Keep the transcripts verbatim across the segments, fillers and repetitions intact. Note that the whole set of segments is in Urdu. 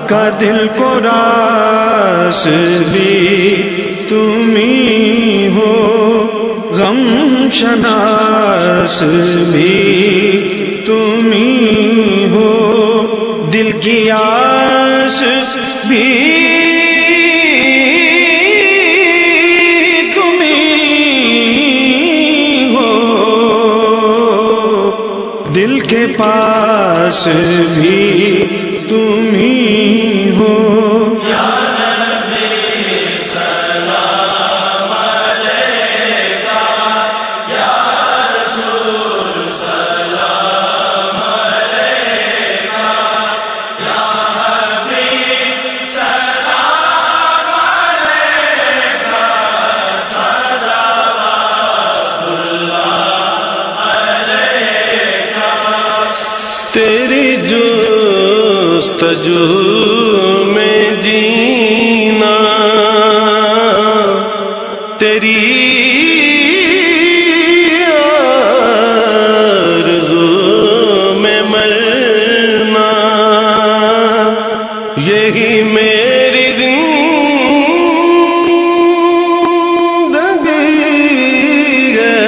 آقا دل کو راس بھی تمہیں ہو، غم شناس بھی تمہیں ہو، دل کی آس بھی تمہیں ہو، دل کے پاس بھی تمہیں ہو۔ یا نبی سلام علیکہ، یا رسول سلام علیکہ، یا حبیب سلام علیکہ، صلوات اللہ علیکہ۔ تیری جستجو میں جینا، تیری آرزو میں مرنا، یہی میری زندگی ہے،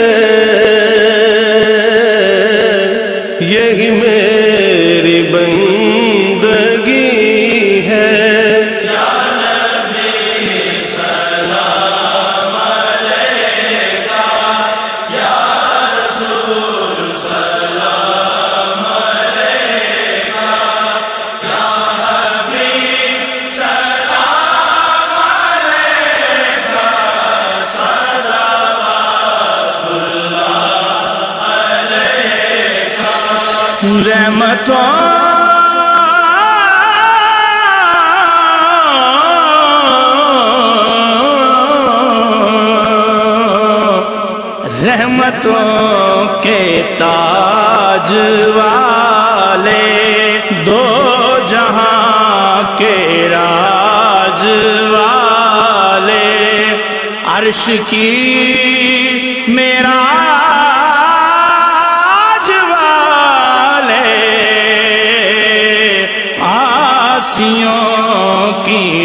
یہی میری بندگی ہے۔ یا نبی سلام علیکہ، یا رسول سلام علیکہ، یا حبیب سلام علیکہ، صلوات اللہ علیکہ۔ رحمتوں رحمتوں کے تاج والے، دو جہاں کے راج والے، عرش کی معراج والے، آسیوں کی